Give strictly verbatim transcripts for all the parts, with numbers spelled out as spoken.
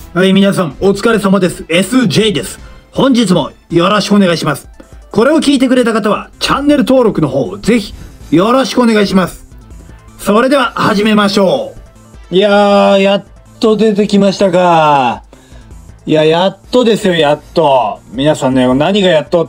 はい、皆さん、お疲れ様です。エスジェイ です。本日もよろしくお願いします。これを聞いてくれた方は、チャンネル登録の方、ぜひ、よろしくお願いします。それでは、始めましょう。いやー、やっと出てきましたか。いや、やっとですよ、やっと。皆さんね、何がやっとって、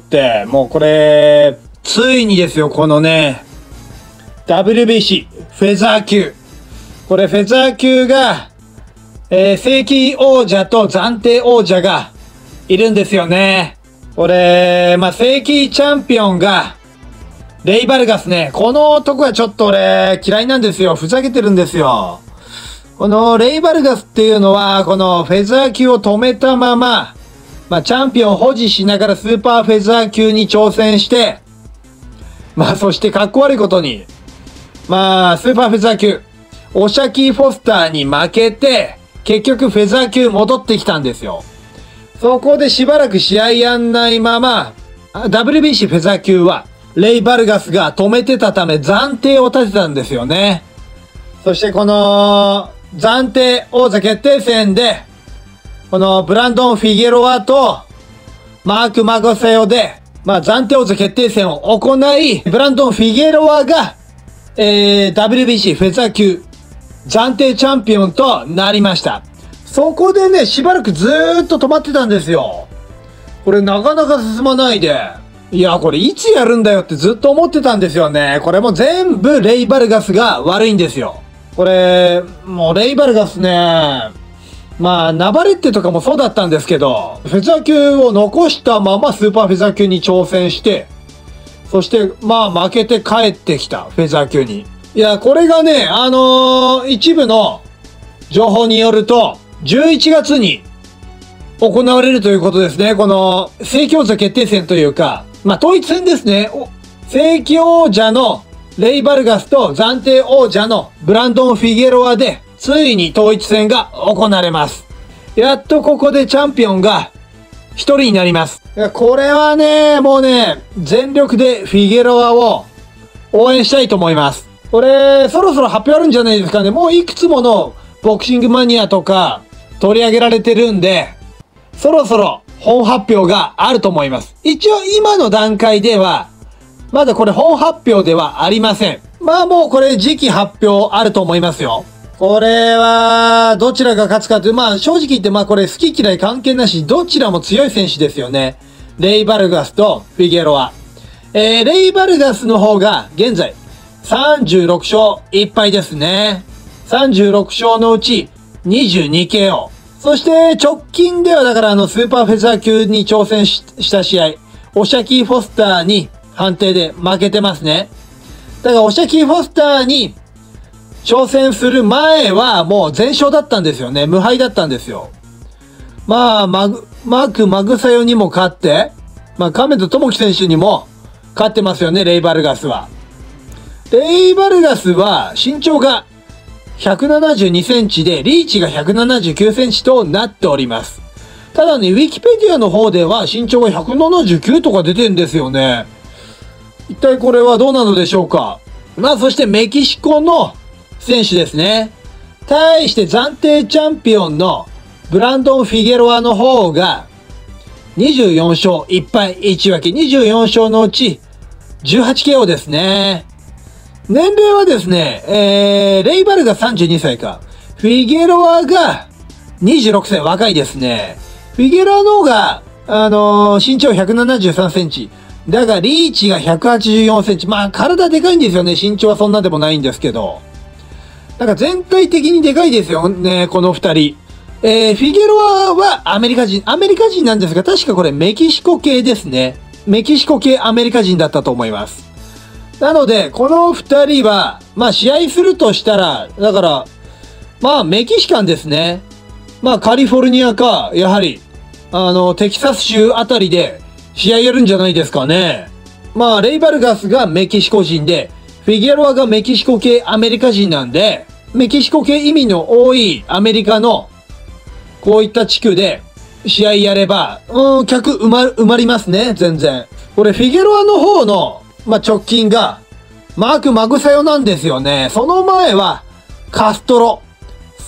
もうこれ、ついにですよ、このね、ダブリュービーシー、フェザー級。これ、フェザー級が、えー、正規王者と暫定王者がいるんですよね。これ、まあ、正規チャンピオンが、レイ・バルガスね。この男はちょっと俺、嫌いなんですよ。ふざけてるんですよ。このレイ・バルガスっていうのは、このフェザー級を止めたまま、まあ、チャンピオンを保持しながらスーパーフェザー級に挑戦して、まあ、そしてかっこ悪いことに、まあ、スーパーフェザー級、オシャキー・フォスターに負けて、結局フェザー級戻ってきたんですよ。そこでしばらく試合やんないまま、ダブリュービーシー フェザー級は、レイ・バルガスが止めてたため暫定を立てたんですよね。そしてこの、暫定王座決定戦で、このブランドン・フィゲロアと、マーク・マゴセオで、まあ暫定王座決定戦を行い、ブランドン・フィゲロアが、えー、ダブリュービーシー フェザー級、暫定チャンピオンとなりました。そこでね、しばらくずーっと止まってたんですよ。これなかなか進まないで。いや、これいつやるんだよってずっと思ってたんですよね。これも全部レイ・バルガスが悪いんですよ。これ、もうレイ・バルガスね、まあ、ナバレッテとかもそうだったんですけど、フェザー級を残したままスーパーフェザー級に挑戦して、そしてまあ負けて帰ってきた、フェザー級に。いや、これがね、あのー、一部の情報によると、じゅういちがつに行われるということですね。この、正規王者決定戦というか、まあ、統一戦ですね。正規王者のレイ・バルガスと暫定王者のブランドン・フィゲロアで、ついに統一戦が行われます。やっとここでチャンピオンが一人になります。いや、これはね、もうね、全力でフィゲロアを応援したいと思います。これ、そろそろ発表あるんじゃないですかね。もういくつものボクシングマニアとか取り上げられてるんで、そろそろ本発表があると思います。一応今の段階では、まだこれ本発表ではありません。まあもうこれ時期発表あると思いますよ。これは、どちらが勝つかという、まあ正直言ってまあこれ好き嫌い関係なし、どちらも強い選手ですよね。レイ・バルガスとフィゲロア。えー、レイ・バルガスの方が現在、さんじゅうろくしょういっぱいですね。さんじゅうろくしょうのうち にじゅうにケーオー。そして直近ではだからあのスーパーフェザー級に挑戦 し, した試合、オシャキー・フォスターに判定で負けてますね。だからオシャキー・フォスターに挑戦する前はもう全勝だったんですよね。無敗だったんですよ。まあ、マグ、マーク・マグサヨにも勝って、まあ、亀戸智樹選手にも勝ってますよね、レイ・バルガスは。レイ・バルガスは身長がひゃくななじゅうにセンチでリーチがひゃくななじゅうきゅうセンチとなっております。ただね、ウィキペディアの方では身長がひゃくななじゅうきゅうとか出てんですよね。一体これはどうなのでしょうか。まあそしてメキシコの選手ですね。対して暫定チャンピオンのブランドン・フィゲロアの方がにじゅうよんしょういっぱいいち分け。にじゅうよんしょうのうち じゅうはちケーオー ですね。年齢はですね、えー、レイ・バルがさんじゅうにさいか。フィゲロアがにじゅうろくさい、若いですね。フィゲロアの方が、あのー、身長ひゃくななじゅうさんセンチ。だが、リーチがひゃくはちじゅうよんセンチ。まあ、体でかいんですよね。身長はそんなでもないんですけど。だから全体的にでかいですよね、この二人。えー、フィゲロアはアメリカ人。アメリカ人なんですが、確かこれメキシコ系ですね。メキシコ系アメリカ人だったと思います。なので、この二人は、まあ試合するとしたら、だから、まあメキシカンですね。まあカリフォルニアか、やはり、あの、テキサス州あたりで試合やるんじゃないですかね。まあレイ・バルガスがメキシコ人で、フィゲロアがメキシコ系アメリカ人なんで、メキシコ系意味の多いアメリカの、こういった地区で試合やれば、うん、客埋ま、埋まりますね、全然。これフィゲロアの方の、まあ、直近が、マーク・マグサヨなんですよね。その前は、カストロ。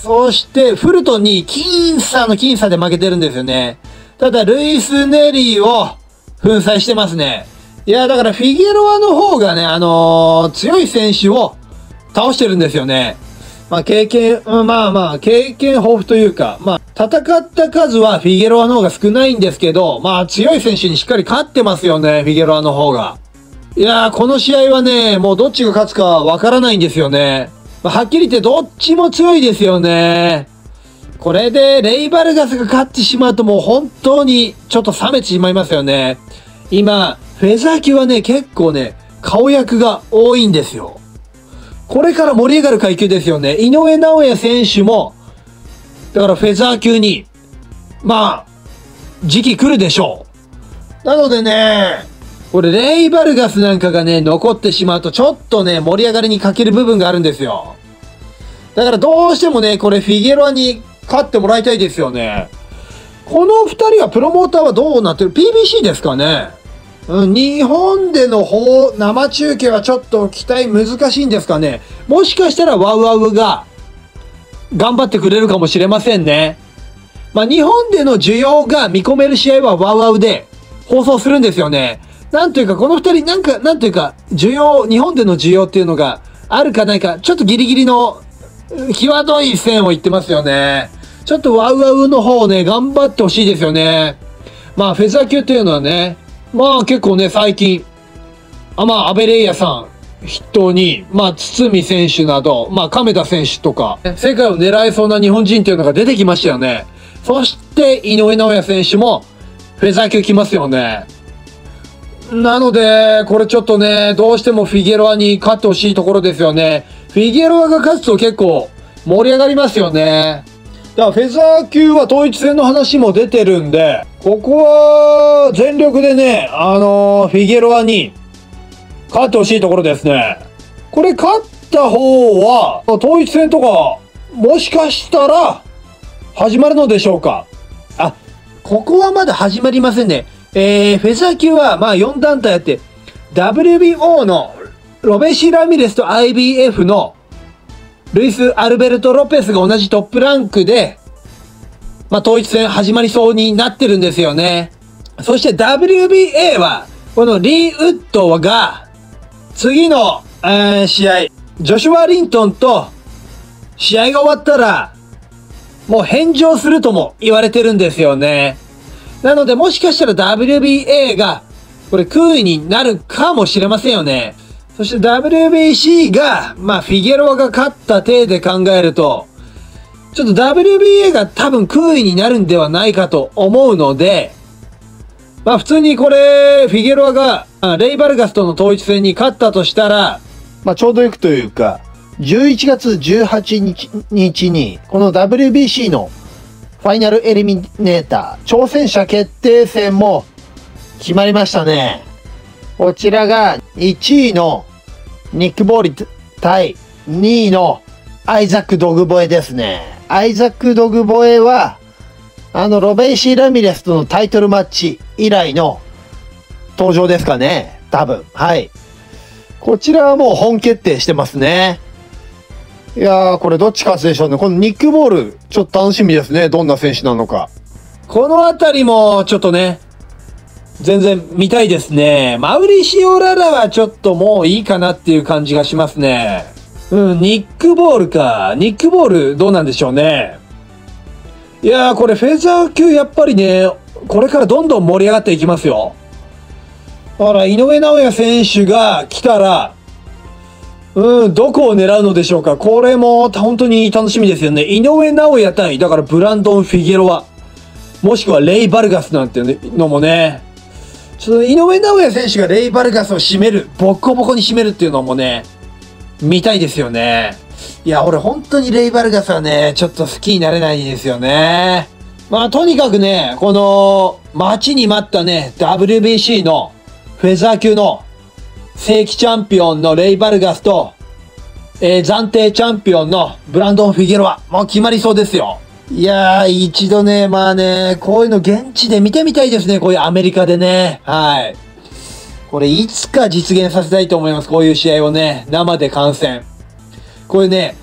そして、フルトンに僅差の僅差で負けてるんですよね。ただ、ルイス・ネリーを粉砕してますね。いや、だからフィゲロアの方がね、あのー、強い選手を倒してるんですよね。まあ、経験、うん、まあまあ、経験豊富というか、まあ、戦った数はフィゲロアの方が少ないんですけど、まあ、強い選手にしっかり勝ってますよね、フィゲロアの方が。いやー、この試合はね、もうどっちが勝つかわからないんですよね。まあ、はっきり言ってどっちも強いですよね。これで、レイバルガスが勝ってしまうともう本当にちょっと冷めてしまいますよね。今、フェザー級はね、結構ね、顔役が多いんですよ。これから盛り上がる階級ですよね。井上尚弥選手も、だからフェザー級に、まあ、時期来るでしょう。なのでね、これレイバルガスなんかがね、残ってしまうとちょっとね、盛り上がりに欠ける部分があるんですよ。だからどうしてもね、これフィゲロアに勝ってもらいたいですよね。この二人はプロモーターはどうなってる？ ピービーシー ですかね。うん、日本での方、生中継はちょっと期待難しいんですかね。もしかしたらワウワウが頑張ってくれるかもしれませんね。まあ日本での需要が見込める試合はワウワウで放送するんですよね。なんというかこの二人なんか、なんというか需要、日本での需要っていうのがあるかないか、ちょっとギリギリの際どい線を言ってますよね。ちょっとワウワウの方をね、頑張ってほしいですよね。まあフェザー級っていうのはね、まあ結構ね、最近、あまあ、アベレイヤさん筆頭に、まあ、堤選手など、まあ、亀田選手とか、世界を狙えそうな日本人っていうのが出てきましたよね。そして、井上尚弥選手も、フェザー級来ますよね。なので、これちょっとね、どうしてもフィゲロアに勝ってほしいところですよね。フィゲロアが勝つと結構盛り上がりますよね。だからフェザー級は統一戦の話も出てるんで、ここは全力でね、あのー、フィゲロアに勝ってほしいところですね。これ勝った方は、統一戦とか、もしかしたら始まるのでしょうか。あ、ここはまだ始まりませんね。えー、フェザー級はまあよん団体あって、ダブリュービーオー のロベシ・ラミレスと アイビーエフ のルイス・アルベルト・ロペスが同じトップランクで、まあ、統一戦始まりそうになってるんですよね。そして ダブリュービーエー は、このリー・ウッドが、次の、えー、試合、ジョシュア・リントンと試合が終わったら、もう返上するとも言われてるんですよね。なので、もしかしたら ダブリュービーエー が、これ空位になるかもしれませんよね。そして ダブリュービーシー が、まあ、フィゲロアが勝った体で考えると、ちょっと ダブリュービーエー が多分空位になるんではないかと思うので、まあ普通にこれ、フィゲロアがレイバルガスとの統一戦に勝ったとしたら、まあちょうどよくというか、じゅういちがつじゅうはちにちに、この ダブリュービーシー のファイナルエリミネーター、挑戦者決定戦も決まりましたね。こちらがいちいのニック・ボーリ対にいのアイザック・ドグボエですね。アイザック・ドグボエは、あの、ロベイシー・ラミレスとのタイトルマッチ以来の登場ですかね。多分。はい。こちらはもう本決定してますね。いやー、これどっち勝つでしょうね。このニック・ボール、ちょっと楽しみですね。どんな選手なのか。このあたりも、ちょっとね、全然見たいですね。マウリシオ・ララはちょっともういいかなっていう感じがしますね。うん、ニックボールか。ニックボールどうなんでしょうね。いやー、これフェザー級やっぱりね、これからどんどん盛り上がっていきますよ。だから井上尚弥選手が来たら、うん、どこを狙うのでしょうか。これも本当に楽しみですよね。井上尚弥対、だからブランドン・フィゲロア。もしくはレイ・バルガスなんていうのもね、ちょっと井上尚弥選手がレイ・バルガスを締める、ボコボコに締めるっていうのもね、見たいですよね。いや、俺本当にレイ・バルガスはね、ちょっと好きになれないですよね。まあ、とにかくね、この、待ちに待ったね、ダブリュービーシー のフェザー級の正規チャンピオンのレイ・バルガスと、えー、暫定チャンピオンのブランドン・フィゲロア、もう決まりそうですよ。いやー、一度ね、まあね、こういうの現地で見てみたいですね、こういうアメリカでね。はい。これいつか実現させたいと思います。こういう試合をね、生で観戦。これね、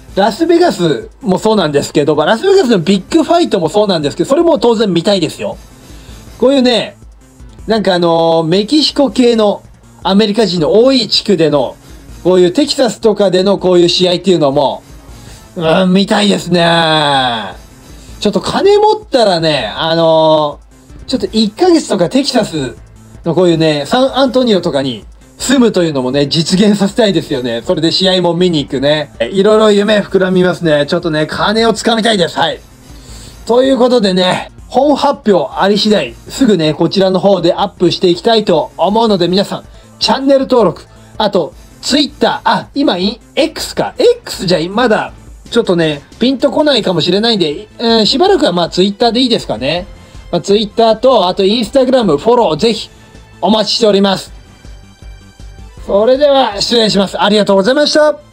ラスベガスもそうなんですけど、ラスベガスのビッグファイトもそうなんですけど、それも当然見たいですよ。こういうね、なんかあのー、メキシコ系のアメリカ人の多い地区での、こういうテキサスとかでのこういう試合っていうのも、うん、見たいですね。ちょっと金持ったらね、あのー、ちょっといっかげつとかテキサスのこういうね、サンアントニオとかに住むというのもね、実現させたいですよね。それで試合も見に行くね。いろいろ夢膨らみますね。ちょっとね、金をつかみたいです。はい。ということでね、本発表あり次第、すぐね、こちらの方でアップしていきたいと思うので、皆さん、チャンネル登録、あと、ツイッター、あ、今、X か。X じゃ、まだ、ちょっとね、ピンとこないかもしれないんで、えー、しばらくはまあ、ツイッターでいいですかね。まあ、ツイッターと、あと、インスタグラム、フォロー、ぜひ、お待ちしております。それでは、失礼します。ありがとうございました。